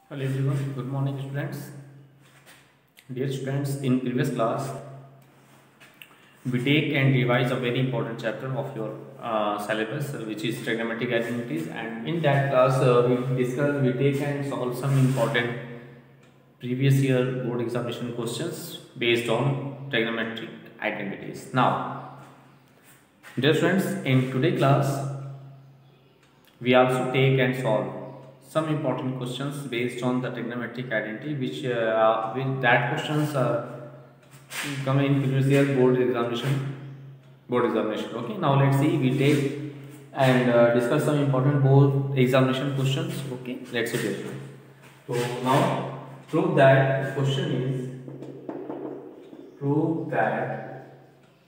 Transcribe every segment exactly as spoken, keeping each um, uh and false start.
Hello everyone, good morning students. Dear students, in previous class we take and revise a very important chapter of your uh, syllabus, uh, which is trigonometric identities, and in that class uh, we discuss, we take and solve some important previous year board examination questions based on trigonometric identities. Now, dear students, in today class we also take and solve some important questions based on the trigonometric identity, which uh, with that questions are come in previous year board examination. Board examination. Okay. Now let's see. We take and uh, discuss some important board examination questions. Okay. Let's see this one. So now prove that the question is prove that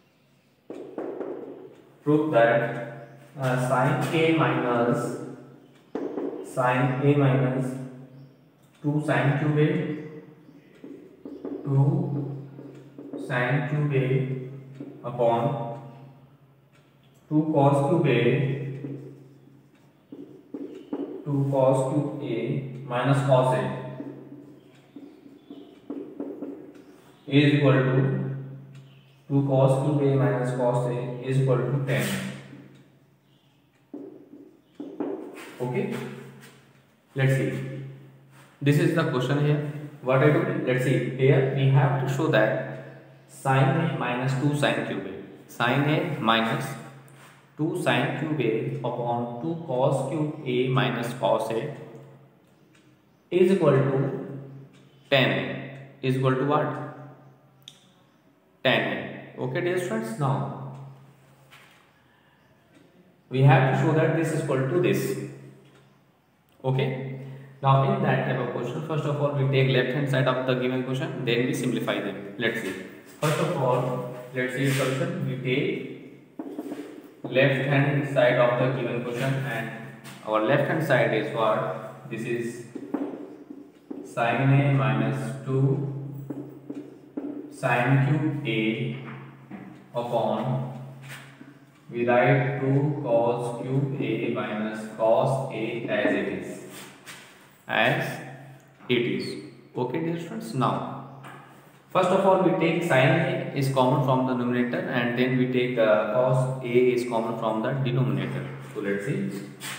prove that uh, sine a minus sine a minus two sine cube a two sine cube a upon two cos cube a two cos cube a minus cos a is equal to two cos cube a minus cos a is equal to ten. Okay, let's see. This is the question here. What I do? Let's see. Here we have to show that sine a minus two sine cube a, sine a minus two sine cube a upon two cos cube a minus cos a is equal to tan a. Is equal to what? Tan a. Okay, dear students. Now we have to show that this is equal to this. Okay. Now in that type of question, first of all we take left hand side of the given question, then we simplify them. Let's see. First of all, let's see the solution. We take left hand side of the given question, and our left hand side is what? This is sine a minus two sine cube a upon, we write two cos cube a minus cos a as it is. As it is. Okay, dear students. Now, first of all, we take sine a is common from the numerator, and then we take uh, cos a is common from the denominator. So let's see.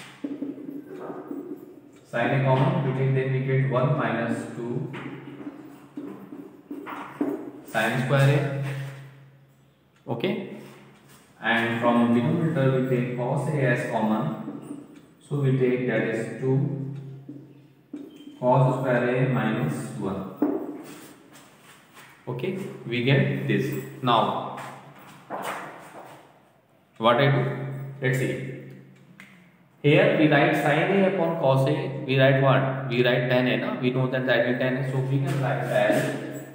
Sine a common, we take, then we get one minus two sine square a. Okay. And from denominator we take cos a as common, so we take that is two cos square a minus one. Okay, we get this. Now what I do? Let's see. Here we write sin a upon cos a, we write what? We write tan a, no? We know that that is tan a, so we can write as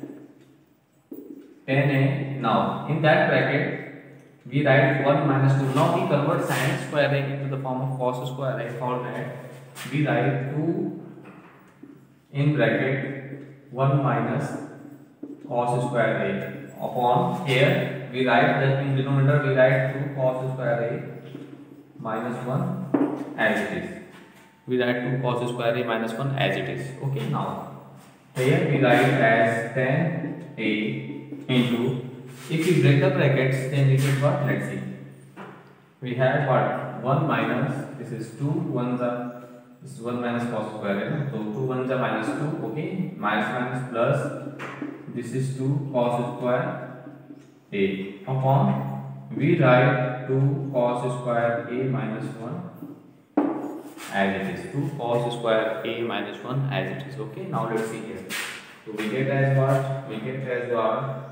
tan a. Now in that bracket we write one minus two. Now we convert sin square a into the form of cos square a. For that we write two in bracket one minus cos square a upon, here we write that in denominator we write two cos square a minus one as it is. We write two cos square a minus one as it is. Okay, now here we write as tan a into, if we break the brackets then we get what? Let's see. We have what? one minus, this is two, one the, this is one minus cos square a, so two ones are minus two. Okay, minus minus plus, this is two cos square a upon, we write two cos square a minus one as it is. two cos square a minus one as it is. Okay, now let's see here. So we get as what? We get as what?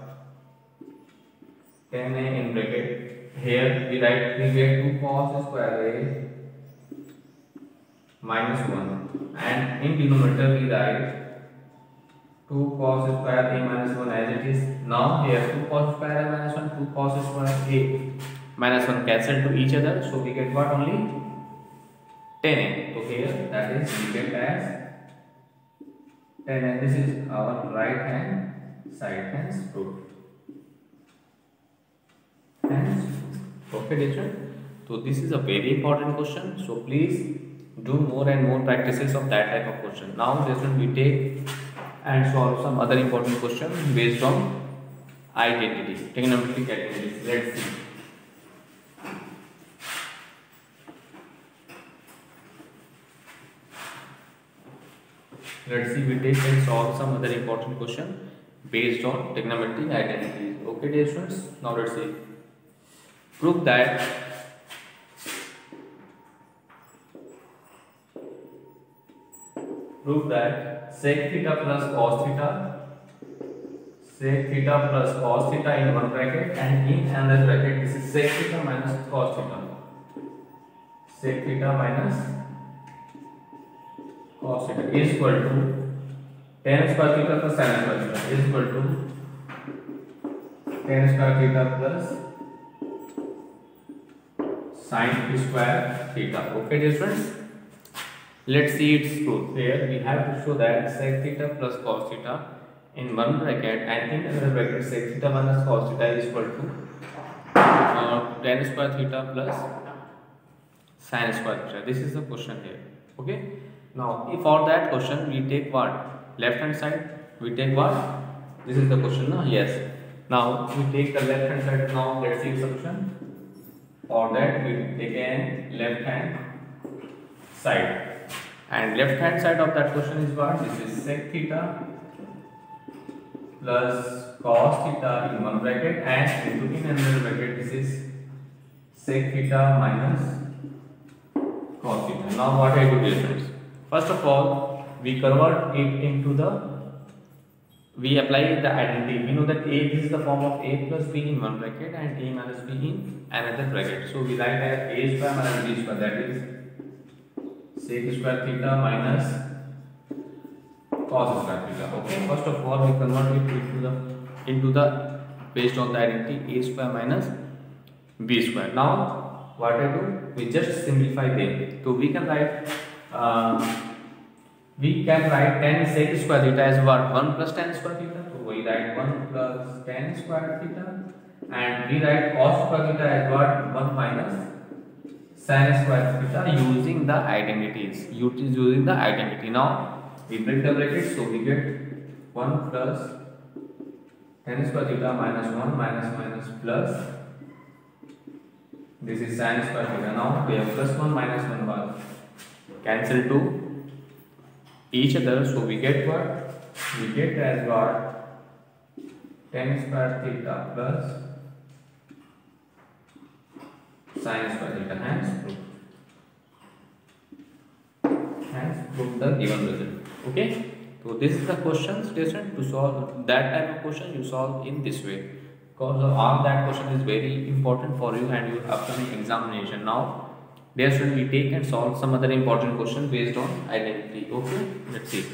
tan a in bracket. Here we write, we get two cos square a minus one, and in denominator we write two cos square a minus one as it is. Now here two cos square a minus one, two cos square a minus one cancel to each other, so we get what? Only tan a. So here that is we get as tan a. This is our right hand side, hence proved. Hence, okay, teacher. So this is a very important question. So please do more and more practices of that type of question. Now just we take and solve some other important question based on identity, trigonometric identities. Let's see. Let's see, we take and solve some other important question based on trigonometric identities. Okay, dear students, now let's see. Prove that prove that sec theta plus cos theta, sec theta plus cos theta in one bracket and in another bracket this is sec theta minus cos theta, sec theta minus cos theta is equal to tan square theta plus sin square theta is equal to tan square theta plus sin square theta. Okay, dear friends, let's see its proof. Here we have to show that sec theta plus cos theta in one bracket and in another bracket sec theta minus cos theta is equal to uh, tan square theta plus sin square theta. This is the question here. Okay. Now, if for that question we take what? Left hand side. We take what? This is the question, no? Yes. Now we take the left hand side. Now let's see the solution. For that we take an left hand side. And left hand side of that question is what? This is sec theta plus cos theta in one bracket and into in another bracket this is sec theta minus cos theta. Now what I do, dear friends? First of all, we convert it into the, we apply the identity. We know that a is the form of a plus b in one bracket and a minus b in another bracket. So we write as a square minus b square, that is sec square theta minus cos square theta. Okay. First of all, we convert it into the into the based on the identity a square minus b square. Now what I do? We just simplify them. So we can write. Uh, we can write tan sec square theta as what? one plus tan square theta. So we write one plus tan square theta and we write cos square theta as what? one minus sin square theta using the identities. Using the identity. Now we break the brackets, so we get one plus tan square theta minus one minus minus plus. This is sin square theta. Now we have plus one minus one bar. Cancel to each other, so we get what? We get as what? Tan square theta plus sin square theta. Hence proof. Hence prove the given result. Okay. So this is the questions lesson. To solve that type of question, you solve in this way, because all that question is very important for you and your upcoming examination. Now, there should we take and solve some other important question based on identity. Okay, let's see.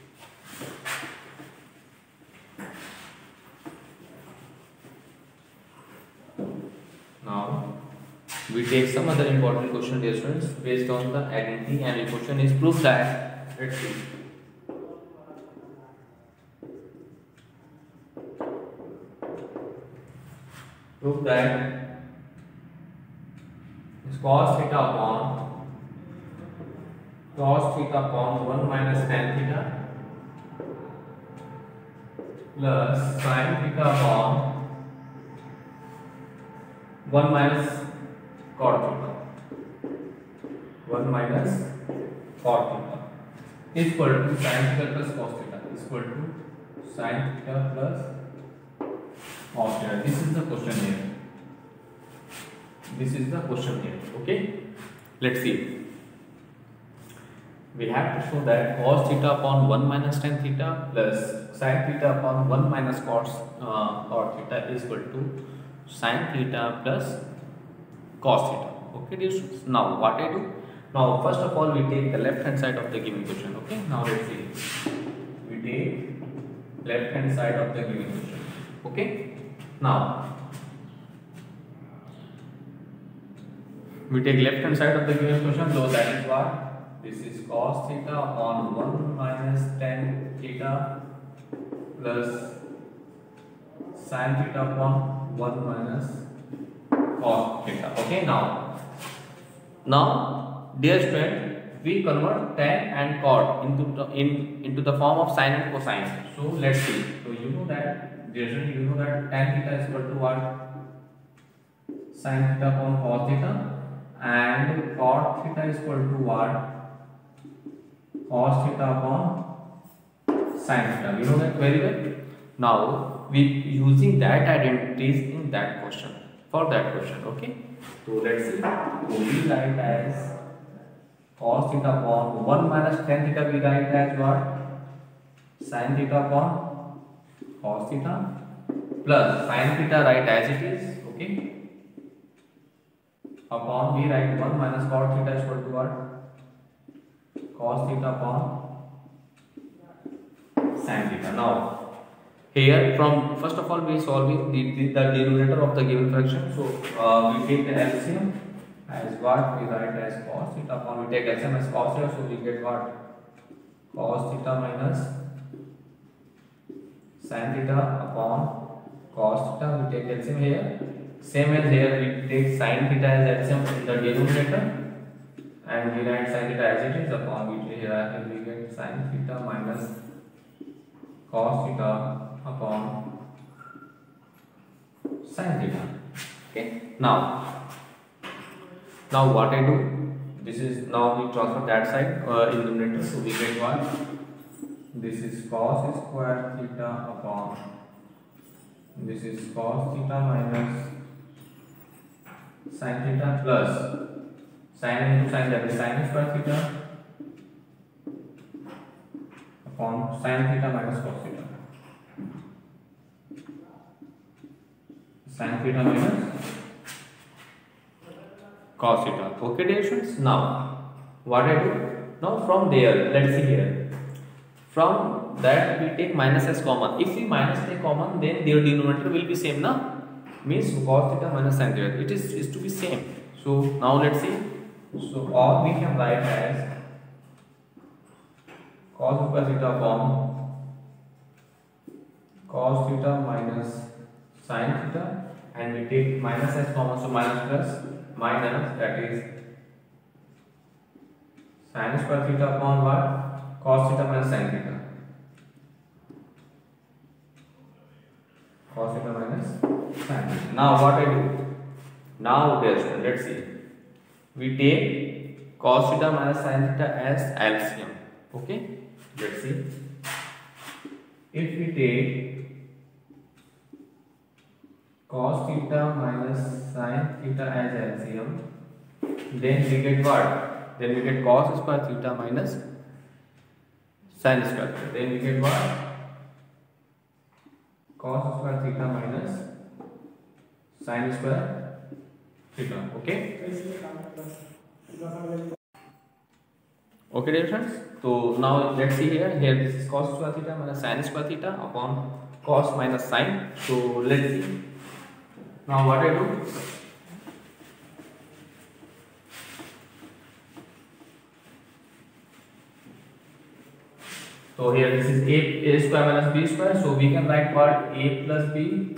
Now we take some other important question, dear students, based on the identity, and the question is prove that. Let's see. Prove that cos theta upon cos theta upon one minus tan theta plus sin theta upon one minus cot theta, one minus cot theta is equal to sin theta plus cos theta is equal to sin theta plus cos theta. This is the question here. This is the question here. Okay, let's see. We have to show that cos theta upon one minus tan theta plus sin theta upon one minus cos uh, cot theta is equal to sin theta plus cos theta. Okay, dear students. Now what I do? Now first of all we take the left hand side of the given question. Okay. Now let's see. We take left hand side of the given question. Okay. Now we take left hand side of the given question, so that is what? This is cos theta upon one minus tan theta plus sin theta upon one minus cos theta. Okay, now, now dear student, we convert tan and cot into the, in into the form of sine and cosine. So let's see. So you know that generally you know that tan theta is equal to what? Sin theta upon cos theta, and cot theta is equal to what? Cos theta upon sin theta. You know that very well. Now we using that identities in that question for that question. Okay. So let's see. So we write as cos theta upon one minus tan theta, we write as what? Sin theta upon cos theta plus sin theta, write as it is. Okay. Upon we write one minus cot theta is equal to what? Cos theta upon sin theta. Now here from first of all we solving the, the, the denominator of the given fraction. So uh, we take the L C M as what? We write as cos theta upon, we take L C M as cos here, so we get what? Cos theta minus sin theta upon cos theta. We take L C M here. Same as here, we take sin theta as L C M in the denominator, and we write sin theta as it is upon, we here we get sin theta minus cos theta upon sin theta. Okay. Now, now what I do? This is now we transfer that side uh, in the numerator, so we get what? This is cos square theta upon, this is cos theta minus sin theta plus sin into sin, that is sin square theta upon sin theta minus cos theta. Sin theta minus cos theta. Okay, dear students. Now what I do? Now from there, let's see here. From that we take minus as common. If we minus take common, then their denominator will be same, na? Means cos theta minus sin theta. It is is to be same. So now let's see. So all we can write as cos square theta upon cos theta minus sin theta, and we take minus as common, so minus plus minus, that is sin square theta upon what? Cos theta minus sin theta. Cos theta minus sin theta. Now what I do? Now there's, let's see. We take cos theta minus sin theta as L C M. Okay. Let's see. If we take cos theta minus sin theta as L C M, then we get what? Then we get cos square theta minus sin square theta. Then we get what? Cos square theta minus sin square theta. Okay. Okay, dear friends. So now let's see here. Here this is cos square theta minus sin square theta upon cos minus sin. So let's see. Now what I do? So here this is a, a square minus b square. So we can write what? A plus b,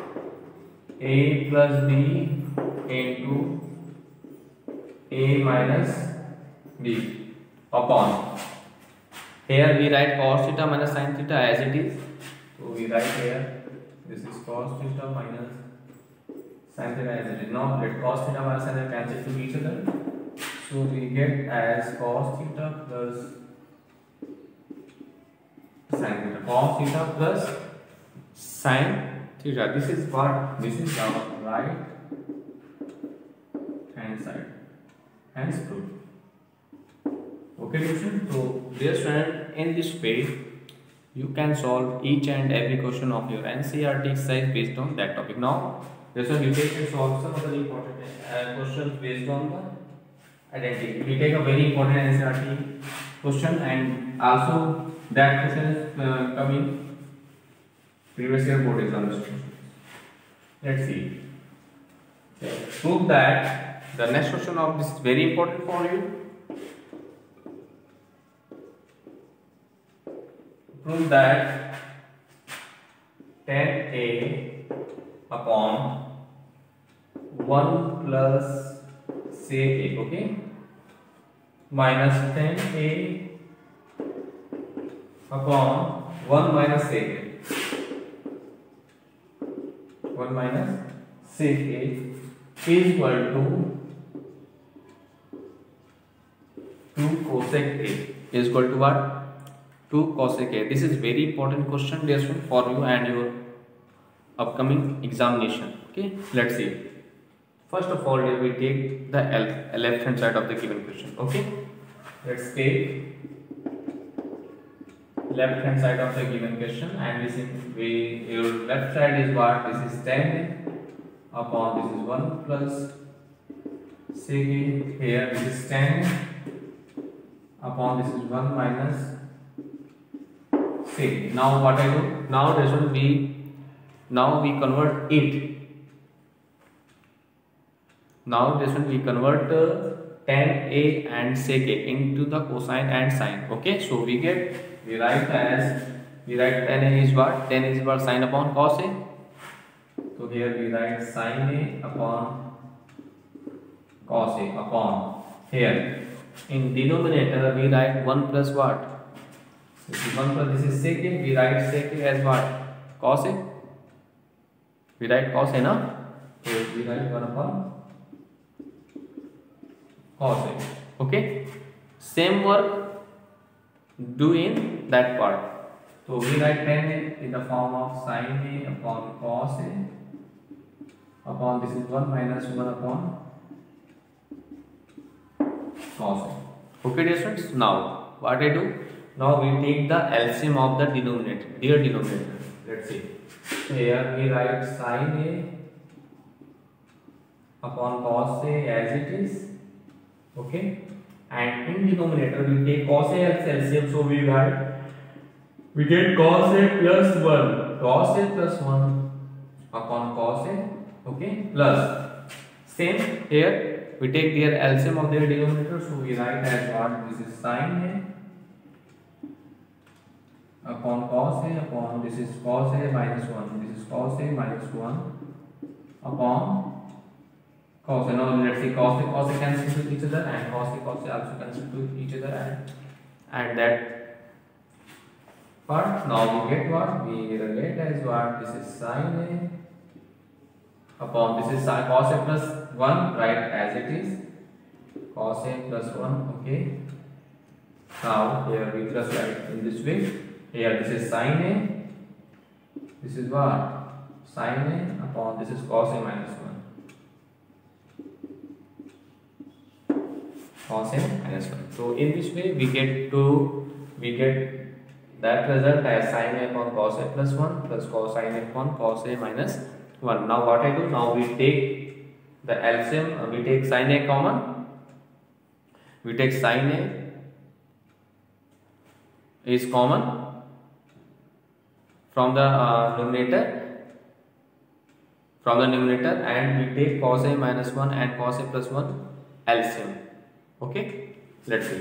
a plus b into a minus b upon. Here we write cos theta minus sin theta as it is. So we write here this is cos theta minus sin theta as it is. Now let cos theta minus sin theta cancel to each other. So we get as cos theta plus sin theta. Cos theta plus sin theta. This is what? This is our right hand side. Hence proved. Okay, students. So, dear student, in this way, you can solve each and every question of your N C E R T exercise based on that topic. Now, this one you take and solve some other important uh, questions based on the identity. We take a very important N C E R T question, and also that question is uh, coming previous year board examination. Let's see. Prove that the next question of this is very important for you. Prove that tan A upon one plus say A, okay? minus tan A upon one minus sec A. one minus sec A is equal to two cosec A is equal to what? two cosec A. This is very important question dear student for you and your upcoming examination. Okay, let's see. First of all, we take the left hand side of the given question. Okay, let's take left hand side of the given question, and this is we your left side is what? This is ten upon this is one plus sec A. Here this is ten upon this is one minus sec. Now what I do? Now this will be now we convert it. Now this one we convert uh, tan A and sec A into the cosine and sine. Okay, so we get we write as we write tan A is what? Tan is what? Sine upon cos A. So here we write sine A upon cos A upon here in denominator we write one plus what? This is one plus this is sec A. We write sec A as what? Cos A. We write cos A, na? So we write one upon cos A. Okay, same work do in that part. So we write tan A in the form of sine A upon cos A upon this is one minus one upon cos A. Okay dear students, now what I do? Now we take the L C M of the denominator, dear denominator. Let's see. Here we write sine A upon cos A as it is. Okay, and in denominator we take cos A as L C M, so we write we get cos A plus one, cos A plus one upon cos A. Okay, plus same here we take their L C M of their denominator, so we write as what? This is sine A upon cos A upon this is cos A minus one, this is cos A minus one upon cos A. Now let's see, cos A cos A cancel to each other and cos A cos A also cancel to each other, and and that part. Now we get what? We get as what? This is sine A upon this is cos A plus one, right, as it is cos A plus one. Okay, now here we just write in this way. Here this is sine A, this is what? Sine A upon this is cos A minus one. Cos A minus one. So in this way we get to we get that result as sine A upon cos A plus one plus cosine A upon cos A minus one. Now what I do? Now we take the L C M, uh, we take sine A common. We take sine A is common from the uh, numerator from the numerator and we take cos A minus one and cos A plus one L C M. Okay, let's see.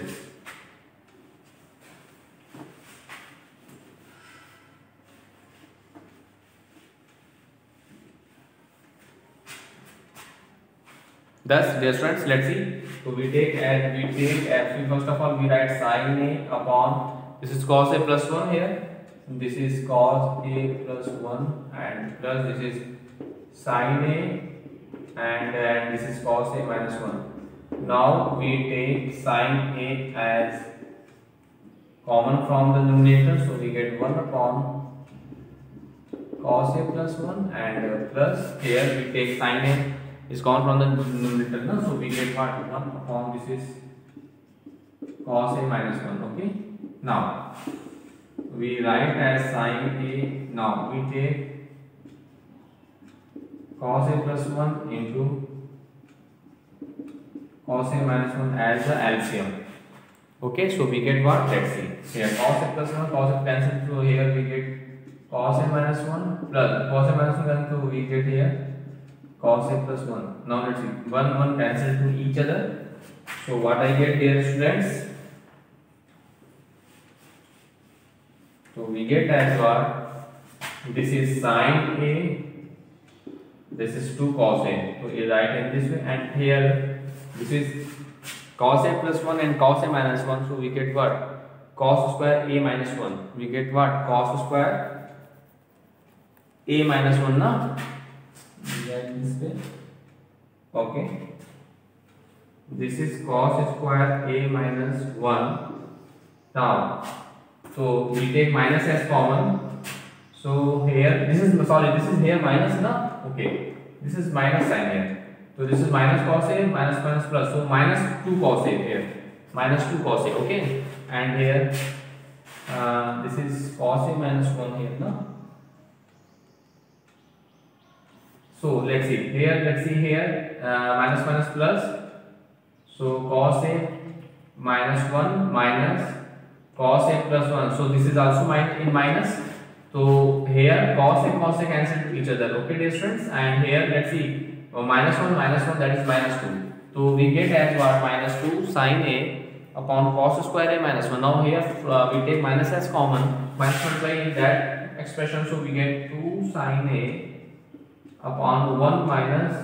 Thus, dear students, let's see. So we take as we take as first of all we write sine A upon this is cos A plus one here. This is cos A plus one and plus this is sine A and, and this is cos A minus one. Now we take sine A as common from the numerator, so we get one upon cos A plus one and uh, plus here we take sine A is common from the numerator, no? So we get what? one upon this is cos A minus one. Okay, now we write as sine A. Now we take cos A plus one into cos A minus one as the L C M. Okay, so we get what? Let's see. Here cos A plus one, cos A cancel, so here we get cos A minus one plus cos A minus one cancel, so we get here cos A plus one. Now let's see, one one cancel to each other. So what I get here, students? So we get as what? This is sine A, this is two cos A. So you write in this way, and here this is cos a plus one and cos a minus one, so we get what? Cos square a minus one. We get what? Cos square a minus one na? This way. Okay. This is cos square a minus one. Now, so we take minus as common. So here, this is, sorry, this is here minus na? Okay. This is minus sign here. So this is minus cos a, minus minus plus. So minus two cos a here. Minus two cos a, okay? And here, uh, this is cos a minus one here, no? So let's see. Here, let's see here, uh, minus minus plus. So cos a minus one minus cos a plus one. So this is also min in minus. So here cos a cos a cancel to each other. Okay, dear students. And here let's see. Uh, minus one minus one, that is minus two. So we get as what? Minus two sin a upon cos square a minus one. Now here uh, we take minus as common. Minus multiply in that expression. So we get two sin a upon one minus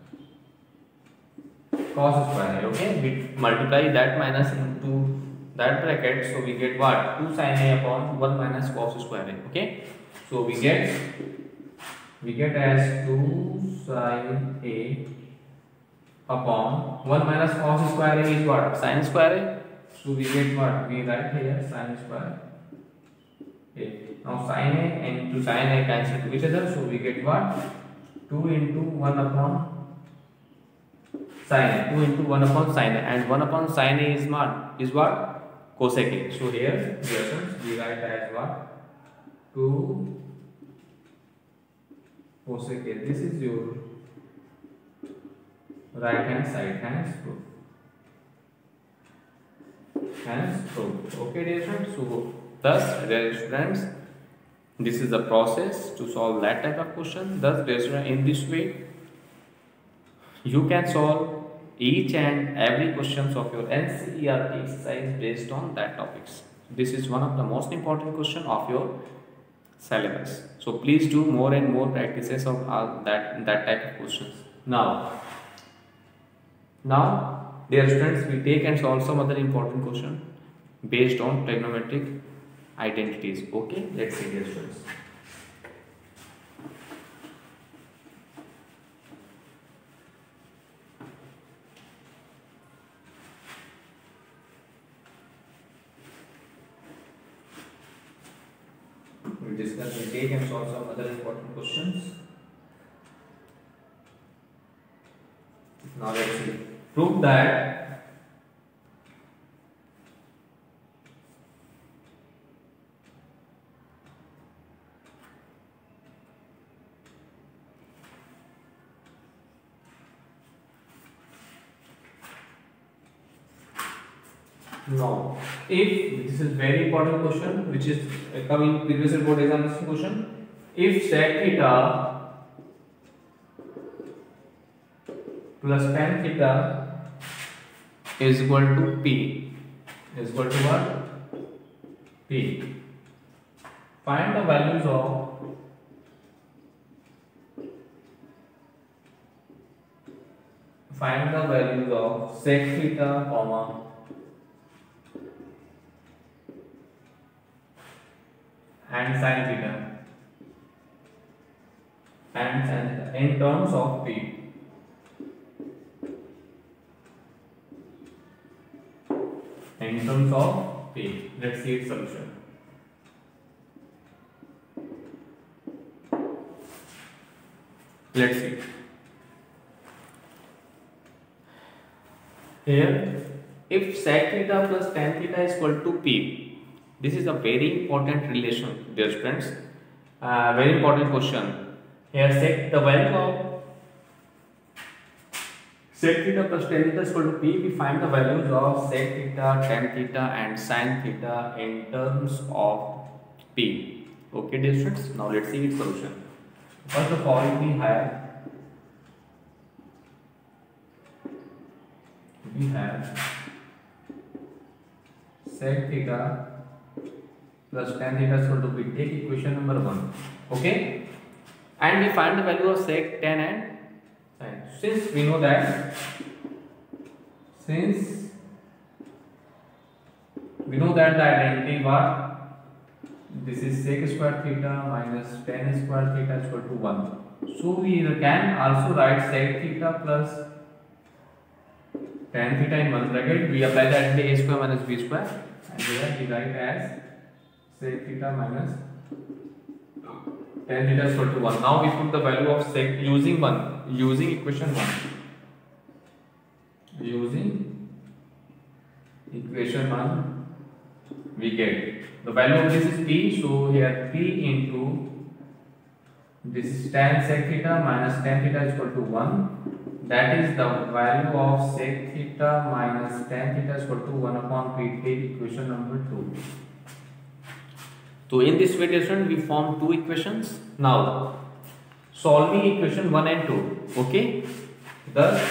cos square a. Okay, we multiply that minus into that bracket. So we get what? two sin a upon one minus cos square a. Okay, so we get we get as two sin a upon one minus cos square a is what? Sin square a. So we get what? We write here sin square a. Now sin a and into sin a cancel to each other. So we get what? two into one upon sin a. two into one upon sin a, and one upon sin a is what? Is what? Cosec a. So here, we write as what? two cosec a. This is your right hand side. Hence proof. Hence proof. Okay, dear friends. So thus, dear students, this is the process to solve that type of question. Thus, dear students, in this way, you can solve each and every questions of your N C E R T exercise based on that topics. This is one of the most important question of your syllabus. So please do more and more practices of uh, that that type of questions. Now, now, dear students, we take and solve some other important question based on trigonometric identities. Okay, let's see, dear students. We discuss, we take and solve some other important questions. Now let's see. Prove that no. If this is very important question, which is uh, coming previous report examination question. If sec theta plus tan theta is equal to P, is equal to what? P. Find the values of find the values of sec theta, comma and sin theta and sin theta in terms of P. In terms of P. Let's see its solution. Let's see. Here, if sec theta plus tan theta is equal to P, this is a very important relation, dear students. Uh, very important question. Here, sec the value of sec theta plus tan theta is equal to P. We find the values of sec theta, tan theta, and sin theta in terms of P. Okay, dear students. Now let's see its solution. First of all, we have we have sec theta plus tan theta is equal to P. Take equation number one. Okay, and we find the value of sec, tan, and sin. Since we know that since We know that the identity what? This is sec square theta minus tan square theta is equal to one. So we can also write sec theta plus tan theta in one bracket. We apply the identity a square minus b square, and here we write as sec theta minus tan theta is equal to one. Now we put the value of sec using one, using equation one. Using equation one, we get the value of this is p. So here p into this is tan sec theta minus tan theta is equal to one. That is the value of sec theta minus tan theta is equal to one upon p. Take equation number two. So in this way, student, we form two equations. Now solving equation one and two. Okay, thus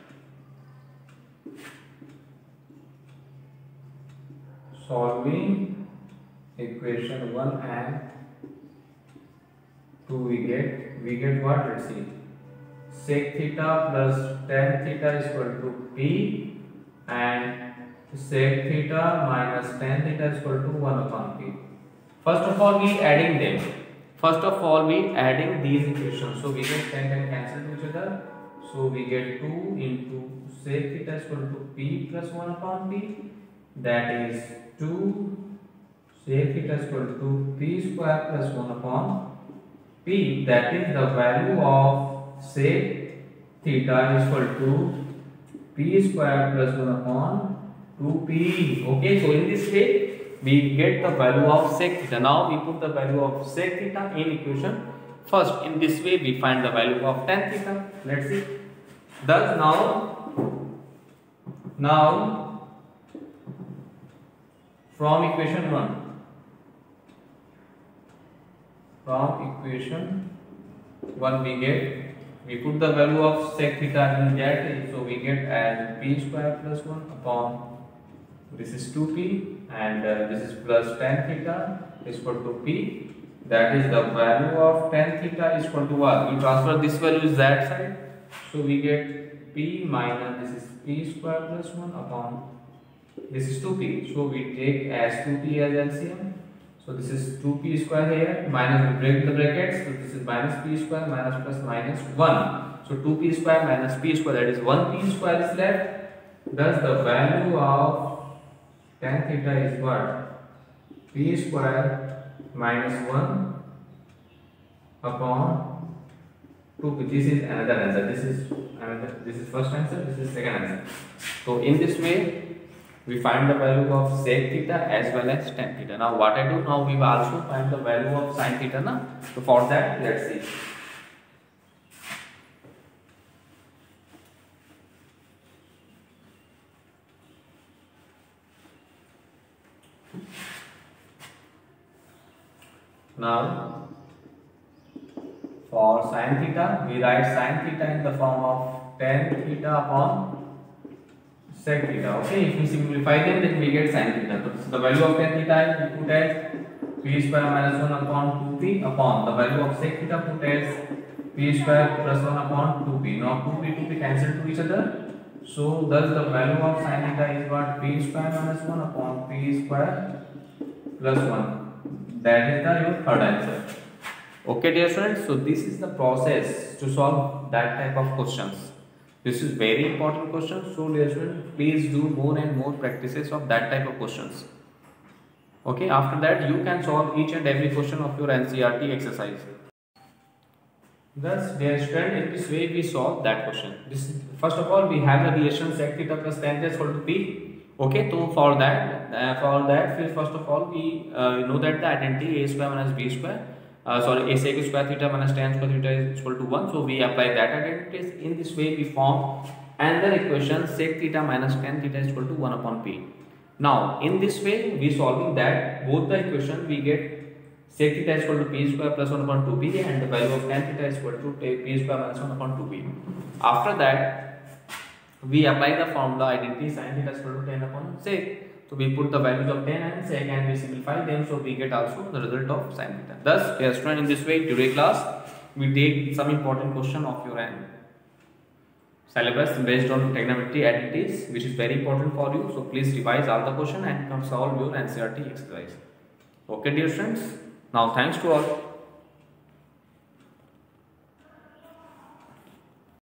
solving equation one and two, we get we get what? Let's see. Sec theta plus tan theta is equal to p, and sec theta minus tan theta is equal to one upon p. First of all, we adding them. First of all, we adding these equations. So we get tan tan cancel to each other. So we get two into sec theta is equal to p plus one upon p. That is two sec theta is equal to p square plus one upon p. That is the value of sec theta is equal to p square plus one upon two p. Okay, so in this way we get the value of sec theta. Now we put the value of sec theta in equation first. In this way we find the value of tan theta. Let's see. Thus now now from equation one, from equation one we get, we put the value of sec theta in that, so we get as p square plus one upon this is two p, and uh, this is plus tan theta is equal to p. That is the value of tan theta is equal to what? We transfer this value is that side, so we get p minus this is p square plus one upon this is two p. So we take as two p as L C M. So this is two p square here, minus we break the brackets, so this is minus p square minus plus minus one. So two p square minus p square, that is one p square is left. Thus the value of tan theta is what? P square minus one upon two p. This is another answer. This is another. This is first answer. This is second answer. So in this way we find the value of sec theta as well as tan theta. Now what I do now, we will also find the value of sin theta. Na? So for that, let's see. Now for sin theta, we write sin theta in the form of tan theta upon sec theta. Okay, if we simplify them, then we get sin theta. So the value of tan theta we put as p square minus one upon two p upon the value of sec theta put as p square plus one upon two p. Now two p two p cancel to each other. So thus the value of sin theta is what? P square minus one upon p square plus one. That is the your third answer. Okay dear students, so this is the process to solve that type of questions. This is very important question. So dear students, please do more and more practices of that type of questions. Okay, after that you can solve each and every question of your N C E R T exercise. Thus dear student, in this way we solve that question. This first of all we have the relation sec theta plus tan theta is equal to p. Okay, so for that, uh, for that, first of all, we uh, know that the identity a square minus b square, uh, sorry, a sec square theta minus tan square theta is equal to one. So we apply that identity. In this way, we form another equation sec theta minus tan theta is equal to one upon p. Now, in this way, we solving that both the equation we get sec theta is equal to p square plus one upon two p, and the value of tan theta is equal to p square minus one upon two p. After that, we apply the formula identity sin theta is equal to tan upon sec. So we put the values of tan and sec and we simplify them, so we get also the result of sin theta. Thus, dear student, in this way today class we take some important question of your end. syllabus based on trigonometry identities, which is very important for you. So please revise all the question and come solve your N C E R T exercise. Okay dear friends, now thanks to all.